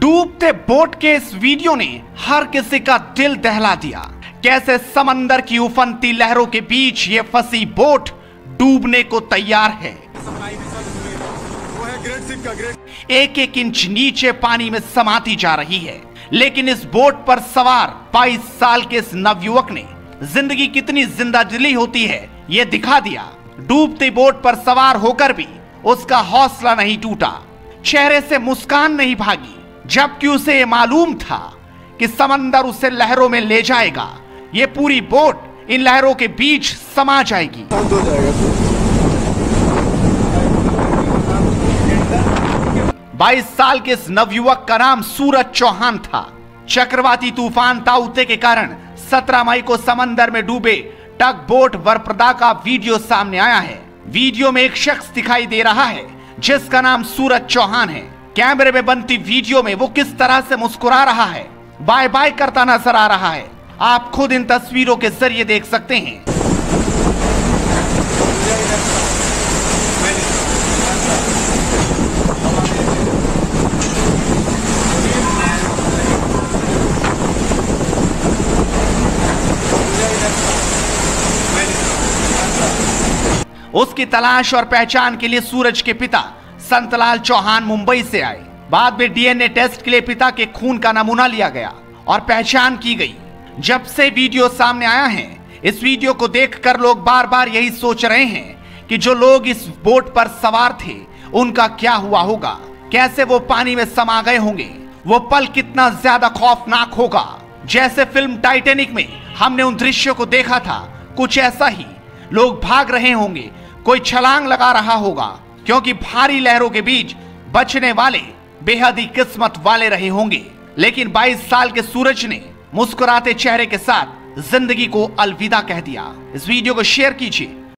डूबते बोट के इस वीडियो ने हर किसी का दिल दहला दिया। कैसे समंदर की उफनती लहरों के बीच ये फंसी बोट डूबने को तैयार है। एक एक इंच नीचे पानी में समाती जा रही है, लेकिन इस बोट पर सवार 22 साल के इस नवयुवक ने जिंदगी कितनी जिंदादिली होती है ये दिखा दिया। डूबती बोट पर सवार होकर भी उसका हौसला नहीं टूटा, चेहरे से मुस्कान नहीं भागी, जबकि उसे ये मालूम था कि समंदर उसे लहरों में ले जाएगा। ये पूरी बोट इन लहरों के बीच समा जाएगी। 22 साल के इस नवयुवक का नाम सूरज चौहान था। चक्रवाती तूफान ताउते के कारण 17 मई को समंदर में डूबे टग बोट वरप्रदा का वीडियो सामने आया है। वीडियो में एक शख्स दिखाई दे रहा है जिसका नाम सूरज चौहान है। कैमरे में बनती वीडियो में वो किस तरह से मुस्कुरा रहा है, बाय बाय करता नजर आ रहा है। आप खुद इन तस्वीरों के जरिए देख सकते हैं। उसकी तलाश और पहचान के लिए सूरज के पिता संतलाल चौहान मुंबई से आए। बाद में डीएनए टेस्ट के लिए पिता के खून का नमूना लिया गया और पहचान की गई। जब से वीडियो सामने आया है, इस वीडियो को देखकर लोग बार बार यही सोच रहे हैं कि जो लोग इस बोट पर सवार थे उनका क्या हुआ होगा, कैसे वो पानी में समा गए होंगे, वो पल कितना ज्यादा खौफनाक होगा। जैसे फिल्म टाइटैनिक में हमने उन दृश्यों को देखा था, कुछ ऐसा ही। लोग भाग रहे होंगे, कोई छलांग लगा रहा होगा, क्योंकि भारी लहरों के बीच बचने वाले बेहद ही किस्मत वाले रहे होंगे। लेकिन 22 साल के सूरज ने मुस्कुराते चेहरे के साथ जिंदगी को अलविदा कह दिया। इस वीडियो को शेयर कीजिए।